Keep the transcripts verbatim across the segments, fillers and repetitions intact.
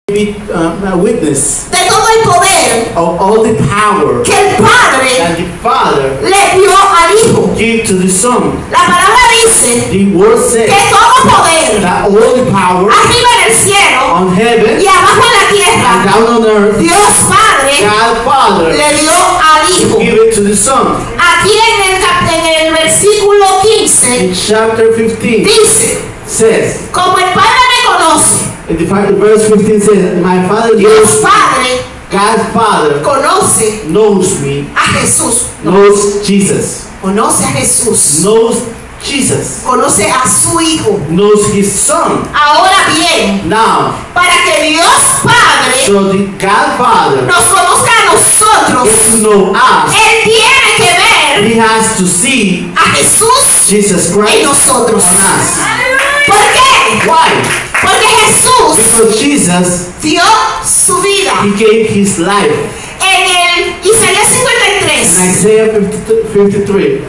be um, a witness de todo el poder of all the power que el Padre that the Father le dio al Hijo. gave to the Son. La palabra dice The word says que todo poder that all the power arriba en el cielo on heaven y abajo en la and tierra, down on earth, Dios Padre God Father le dio al Hijo. gave it to the Son. Aquí en el, cap- en el versículo quince In chapter fifteen dice, says, como el Padre me conoce, in the fi- verse fifteen says, my Father Dios knows, Padre God Father conoce knows me, a Jesús, knows Jesus, conoce a Jesús, knows Jesus, conoce a su Hijo. knows His Son. Ahora bien, Now, para que Dios Padre so the God Father nos conozca a nosotros, gets to know us. Él tiene que ver He has to see a Jesús Jesus en Christ nosotros. on us. ¿Por qué? Why? Porque Jesús Because Jesus, dio su vida. He gave His life. En el Isaías cincuenta y In tres Isaiah fifty-three,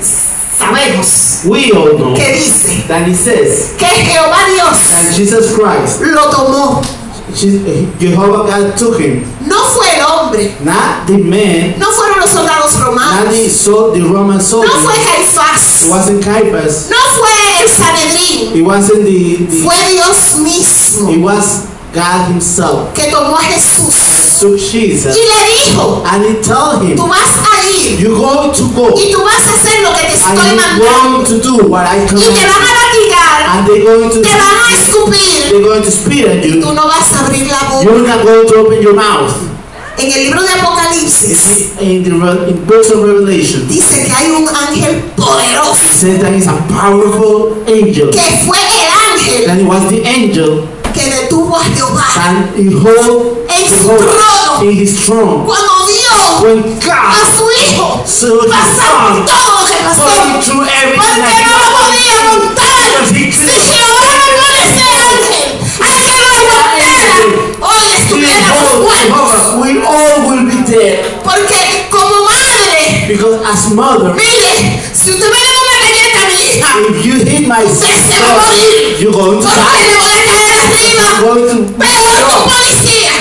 sabemos we all know que dice that He says que Jehová that Dios Jesus Christ, lo tomó. Je- Jehovah God took Him, No fue el hombre, not the man, no fueron los soldados not romanos, the, so, the Roman no fue soldier. It Caifás, wasn't Caiaphas. no fue el Sanedrín, It wasn't the, the fue Dios mismo it was God Himself. que tomó a Jesús Took Jesus y le dijo, and He told him, tú vas a ir you're going to go y tú vas a hacer lo que te estoy and you're mandando going to do what I y te command van a you. latigar, And they're going to te van a escupir, they're going to spit at you. tú no vas a abrir la boca. You're not going to open your mouth. En el libro de Apocalipsis In the Re- in books of Revelation, dice que hay un ángel it poderoso says that he's a powerful angel. que fue el ángel And it was the angel que detuvo a Jehová and he hold en su Jehovah trono in his throne. cuando vio When a God su hijo saw his pasar son todo lo que pasó, going through everything porque no lo podía that montar. because he Si couldn't Jehová no pone ese ángel, hay que lo aguantara, hoy estuviéramos muertos. we all will be dead. Porque como madre, Because as mother, mire, si usted me da una galleta a mi hija, if you hit my usted se va a son, morir. you're going to Porque die. le voy a caer arriba. You're going to Pero tu policía,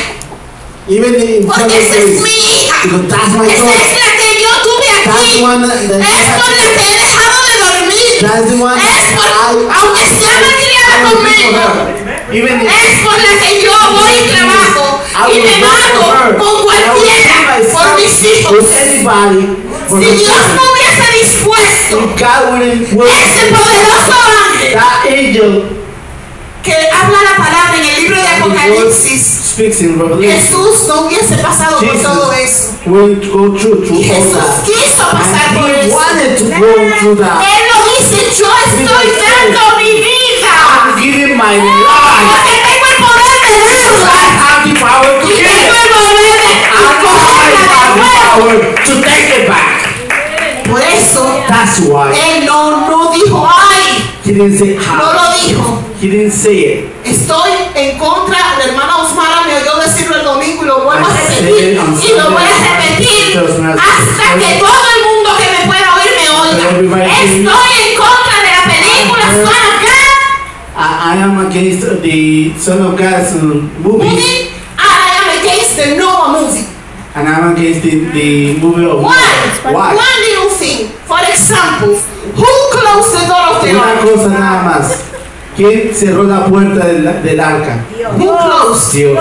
even in front of porque esa es me. mi hija. Because that's my Esa daughter. es la que yo tuve That's aquí. the one that, that Es por la que he dejado de dormir. That's the one Es por, I, aunque sea malcriada I will be for conmigo, her. Even if es por la que yo voy y trabajo I y will me work for mato her. con And I will cualquiera give por myself mis hijos. with anybody for Si her Dios children. no hubiese dispuesto If God wouldn't work ese poderoso ángel that angel que habla la palabra en el libro de Apocalipsis, speaks in Revelation, Jesús no hubiese pasado por todo eso. Jesus will go through through all Jesús that. quiso pasar And por he eso. wanted to go through that. Él lo dice, yo estoy dando mi vida. I'm giving my life. Porque tengo el poder de I darla. have the power to Y give tengo it. el poder de I have cogerla de the nuevo. power to take it back. Por eso, That's why Él no, no dijo, ay, he didn't say no how. lo dijo. He didn't say it. Estoy en contra, la hermana Osmara me oyó decirlo el domingo y lo vuelvo a I said repetir. it on Y lo voy a Sunday. repetir Because when I- hasta que todo el mundo que me pueda oír me Everybody oiga. can- Estoy en contra de la película I heard- Son of God I, I am against the Son of God's uh, movie, movie, and I am against the Noah movie. and I'm against the, the movie of Why? Why? One little thing. For example, who closed the door of the Una ark? cosa nada más. ¿Quién cerró la puerta del, del arca? Who closed? Dios.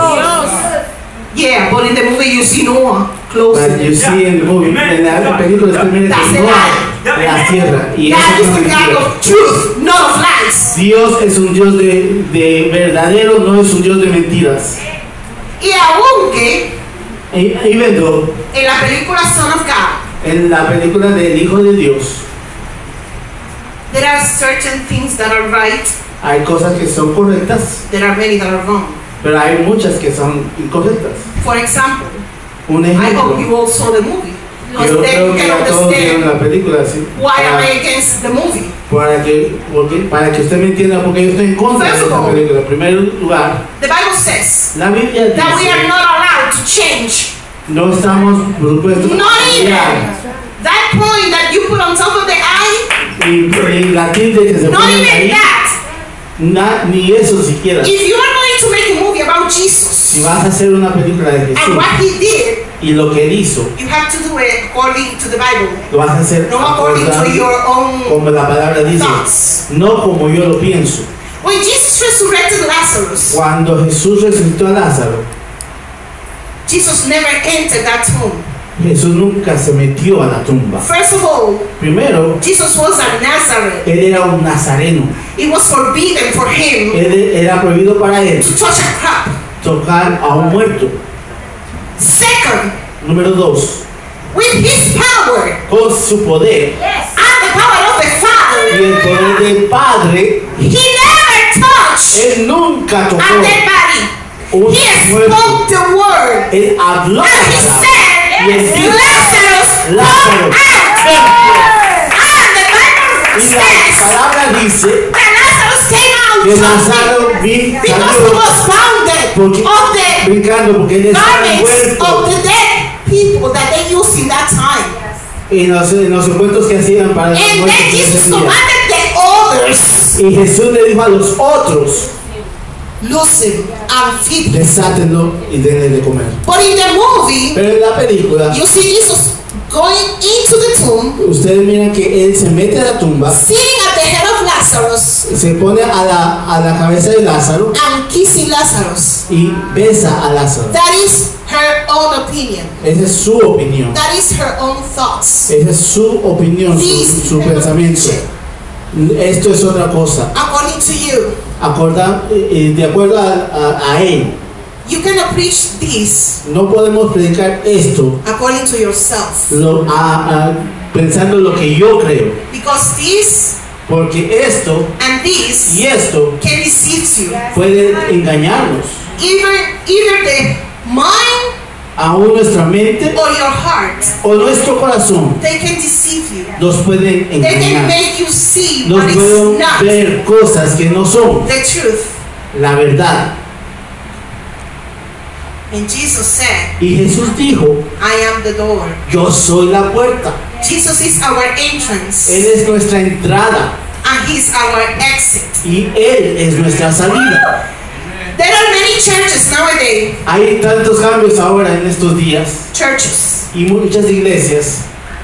Yeah, but in the movie you see Noah close But you it. see in the movie, en la película está bien That's a Noah de la tierra. Y eso God es is una the God mentira. of truth, not of lies. Dios es un Dios de, de verdadero, no es un Dios de mentiras. Y aunque Y, y vendo en la película Son of God, en la película del Hijo de Dios, there are certain things that are right, hay cosas que son correctas, there are many that are wrong. pero hay muchas que son incorrectas. For example, Un I hope ejemplo, you all saw the movie. Because yo then creo you que can ya todos vieron understand la película, ¿sí? why I'm Para, against the movie. para que, porque, para que usted me entienda porque yo estoy en contra de First of esta all, película. En primer lugar, The Bible says la Biblia that we are dice, not allowed to change. no estamos, por supuesto, Not even ya, that point that you put on top of the eye, ni, ni la tilde que se not pone even ahí, that. na- ni eso siquiera. If you are going to make a movie about Jesus, Si Si vas a hacer una película de and Jesús what he did, y lo que él hizo, you have to do it according to the Bible, lo vas a hacer no according to acordando your own como la palabra dice, thoughts. no como yo lo pienso. When Jesus resurrected Lazarus, Cuando Jesús resucitó a Lázaro, Jesus never entered that tomb. Jesús nunca se metió a la tumba. First of all, Primero, Jesus was a Nazareth. él era un nazareno. It was forbidden for him Él era prohibido para él to touch a crop. tocar a un muerto. Second, Número dos, with his power con su poder and the power of the y Father, el poder del Padre, he never touched él nunca a tocó dead body. un He muerto. spoke the word. Él habló la And he palabra y él said, dijo, Lazarus, Lázaro, come out. And the Bible y la says palabra dice that Lazarus came out que jumping Lázaro vi- because he salió was bounded porque, of the brincando porque él estaba garments envuelto of the dead people that they used in that time. en los, en los encuentros que hacían para los And muertos then de ese Jesus día. commanded the others, Y Jesús le dijo a los otros, loose him and feed him. desátenlo y denle de comer. But in the movie, Pero en la película, you see Jesus going into the tomb, ustedes miran que él se mete a la tumba, sitting at the head of Lazarus se pone a la, a la cabeza de Lázaro and kissing Lazarus. y besa a Lázaro. That is her own opinion. Esa es su opinión. That is her own thoughts. Esa es su opinión, This su, su pensamiento. Esto es otra cosa. according to you. Acorda, eh, de acuerdo a, a, a él, You cannot preach this no podemos predicar esto according to yourself. lo, a- a- pensando lo que yo creo. Because this Porque esto and this y esto can deceive you. puede engañarnos. Either, either the mind Aún nuestra mente or your heart. o nuestro corazón They can deceive you. nos pueden They can engañar. make you see Nos what pueden is not ver cosas que no son the truth. la verdad. And Jesus said, Y Jesús dijo, I am the door. yo soy la puerta. Jesus is our entrance Él es nuestra entrada and He's our exit. y Él es nuestra salida. There are many churches nowadays, Hay tantos cambios ahora en estos días churches, y muchas iglesias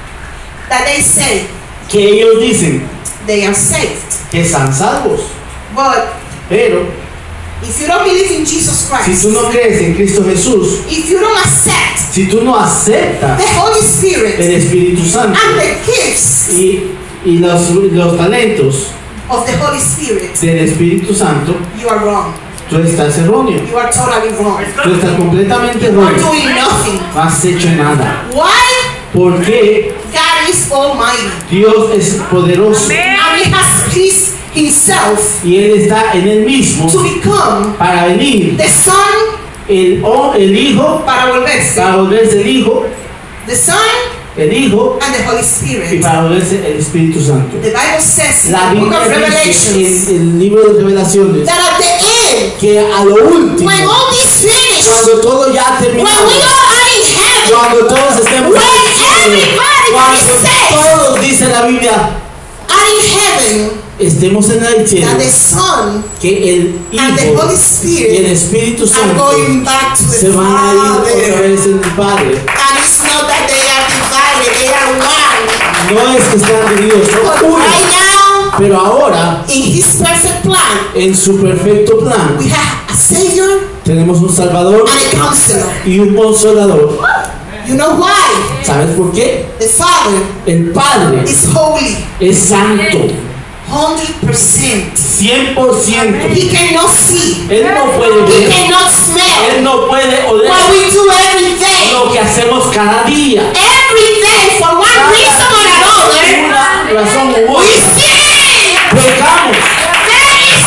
that they say que ellos dicen they are saved. que están salvos. But Pero if you don't believe in Jesus si Christ, tú no crees en Cristo Jesús, if you don't accept si tú no aceptas the Holy Spirit el Espíritu Santo and the gifts y, y los, los talentos of the Holy Spirit, del Espíritu Santo, you are wrong. tú estás erróneo. You are totally wrong. Tú estás completamente You are erróneo. doing nothing. No has hecho nada. Why? Porque God is almighty. Dios es poderoso And He has pleased Himself y Él está en Él mismo to become para venir the Son el, o el Hijo, para volverse. para volverse el Hijo, The Son el Hijo and the Holy y Spirit. para volverse el Espíritu Santo. The Bible says in La the book Biblia of dice Revelations en el libro de Revelaciones that at the end, que a lo último, when all is finished, cuando todo ya when we terminó, all are in heaven, cuando todos estemos when en el cielo, everybody cuando is saved, todos, dice la Biblia, are in heaven, estemos en el cielo, that the Son que el and the Hijo Holy y el Spirit Espíritu are Santo going back to se the van a ir otra Father. vez en el Padre. And it's not that they are divided, they are one. No es que están divididos, But son uno. right now, Pero ahora, in His perfect plan, en su perfecto plan, we have a Savior tenemos un Salvador and a Counselor. y un Consolador. You know why? ¿Sabes por qué? The Father El Padre is holy, es santo, one hundred percent. cien por ciento. He cannot see, Él no puede He ver, cannot Él smell no puede what oler we do every day. lo que hacemos cada día. Every day, for one Cada reason or día, another, por una razón u we otra, sin. pecamos. There is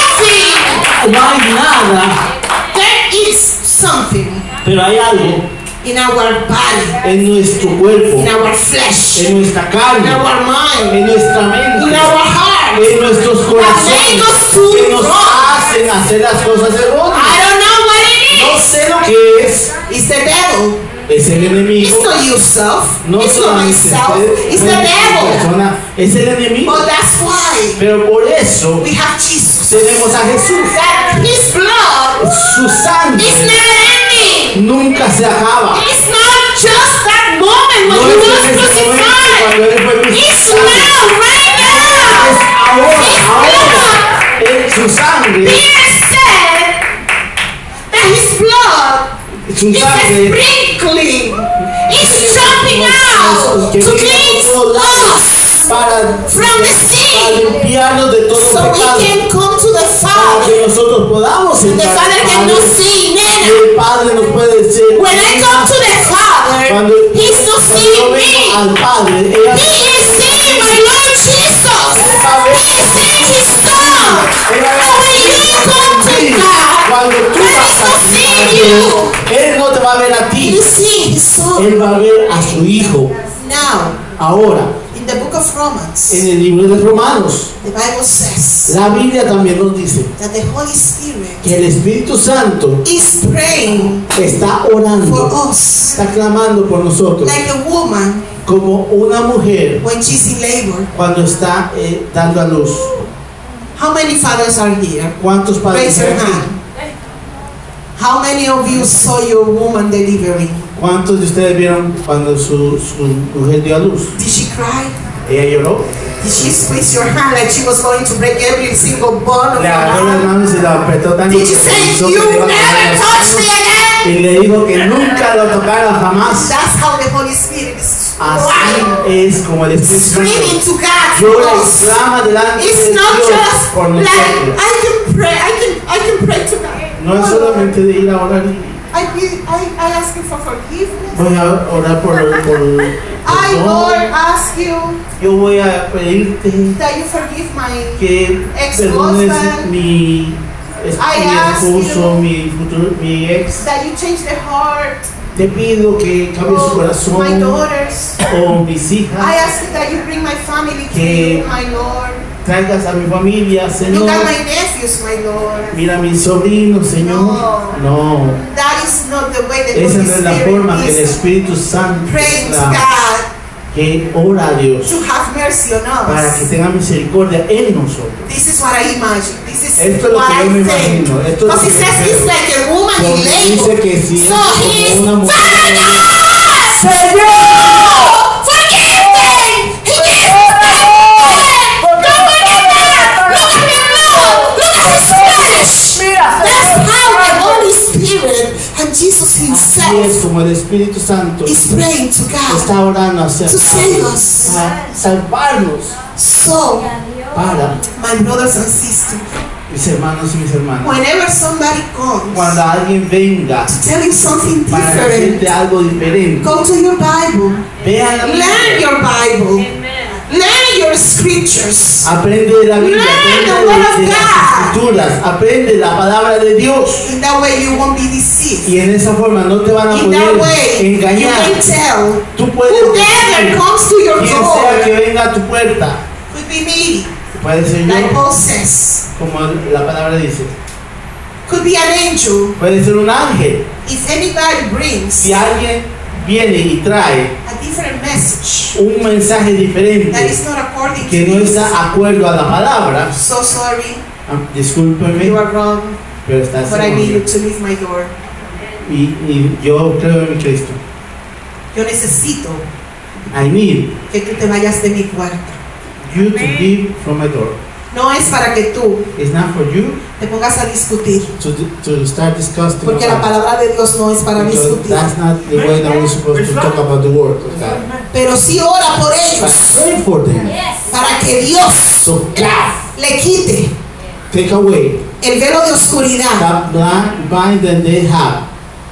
something. No hay nada, There is something pero hay algo in our body, en nuestro cuerpo, in our flesh, en nuestra in carne, our mind, en nuestra in mente, our heart. en nuestros That corazones, make us do que nos wrong. hacen hacer las cosas I erróneas. don't know what it No is. sé lo que es, It's the devil. es el enemigo. It's not yourself. No It's not solamente myself. usted, It's no the es una devil. persona, es el enemigo. But that's why Pero por eso we have Jesus. Tenemos a Jesús. That his blood Su is sangre not ending. nunca se acaba. It's not just that moment when No he es was en ese momento crucified. cuando él fue It's crucificado. now, right Es now. ahora, His ahora. blood. Eh, Su sangre, Peter said that his blood su is sangre sprinkling. It's jumping out que to viene cleanse por todos lados us para, from the para sin, limpiarnos de todo so we pecado, can come to the para Father. que nosotros podamos The entrar Father al cannot Padre. see, Y nena. el Padre nos puede decir, When I come to the Father, cuando, He's not cuando yo seeing vengo me. al Padre, ella He is seeing my Lord Jesus. He is seeing His Son. And when you come to God, cuando tú God vas is a not seeing you. Él no te va a ver a ti, You see His Son. Él va a ver a su Hijo. Now, Ahora, in the book of Romans, en el libro de Romanos, the Bible says la Biblia también nos dice that the Holy Spirit que el Espíritu Santo is praying está for orando, us está clamando por nosotros, like a woman como una mujer when she's in labor. cuando está eh, dando a luz. How many fathers are here? ¿Cuántos padres Raise your hay aquí? hand. How many of you saw your woman delivering? ¿Cuántos de ustedes vieron cuando su, su mujer dio a luz? Did she cry? Ella lloró, Did she squeeze your hand like she was going to break every single bone of le your agarró las hand? manos y la apretó tan Did you say, que you le iba a never caer las touch me manos. again? Y le dijo que nunca lo tocara jamás. That's how the Holy Spirit is Así crying, es como el Espíritu screaming Santo to God llora for y us. clama delante de It's not Dios just por like nosotros. I can pray, I can, I can pray to God. No es solamente de ir a orar y I, be- I, I ask you for forgiveness. voy a orar por, por I, Lord, perdón. ask you Yo voy a pedirte that you forgive my que Ex-husband. perdones mi, es- I mi ask esposo, you mi futuro, mi ex. that you change the heart Te pido que cambies su of my corazón daughters. o mis I hijas, ask you that you bring my family to Que- you, my Lord. traigas a mi familia, Señor. Look at my nephews, my Lord. Mira a mis sobrinos, Señor. No. No, That is not the way the esa Holy no es la Spirit forma que el is Espíritu Santo praying to da, God que ora a Dios to have mercy on para que us. tenga misericordia en nosotros. This is what I imagine. This is Esto es lo what que yo me I think. imagino. Esto es lo Because que it yo says creo. it's like a woman in Porque dice labor. que si es So he's como una mujer, Señor, forgive them. He gave us that. Don't forget that. Look at the blood. Look at his flesh. That's how the Holy Spirit and Jesus así Himself es como el Espíritu Santo is praying to God está orando hacia to save us. para salvarnos, So, para my brothers and sisters, mis hermanos y mis hermanas. whenever somebody comes Cuando alguien venga to tell you something para different, decirte algo diferente, go to your Bible. vea la Learn Biblia, your Bible. Learn your scriptures. aprende de la Biblia, Learn aprende the de, word of de las God. escrituras, aprende la palabra de Dios. In that way, you won't be deceived. Y en esa forma no te van a In that poder way, you engañar. can tell Tú puedes whoever decir, comes to your quien sea que door venga a tu puerta, could be me, puede ser like yo, Paul says. como la palabra dice, Could be an angel. puede ser un ángel. If anybody brings Si alguien viene y trae a different message un mensaje that diferente is not according to que no this, está de acuerdo a la palabra, so sorry, ah, discúlpeme, you are wrong, pero está but I need you seguro. to leave my door. Y, y yo creo en Cristo. Yo necesito I need que tú te vayas de mi puerta. you to leave from my door. No es para que tú It's not for you te pongas a discutir, to, to start discussing porque la about palabra de Dios no es para because discutir. that's not the way that we're supposed to talk about the word of God. Pero sí ora por But ellos, pray for them. para que Dios So God, le quite take away el velo de oscuridad, that blind, blind that they have.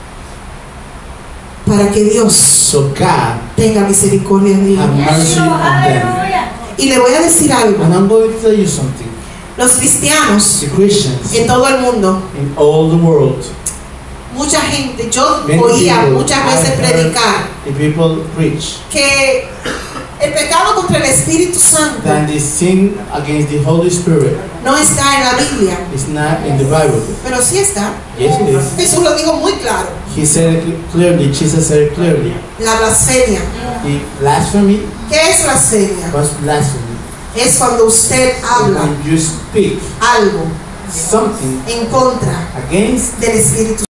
para que Dios So God, tenga misericordia de have ellos. mercy on them. Y le voy a decir algo, And I'm going to tell you something. los cristianos The Christians en todo el mundo, in all the world, mucha gente, yo many oía people, muchas I veces heard predicar the people preach que el pecado contra el Espíritu Santo that the sin against the Holy Spirit no está en la Biblia, is not in the Bible. pero sí está. Yes, it is. Jesús lo dijo muy claro. He said it clearly, Jesus said it clearly. La blasfemia. The blasphemy ¿Qué es blasfemia? was blasphemy. Es cuando usted habla When you speak algo something en contra against del Espíritu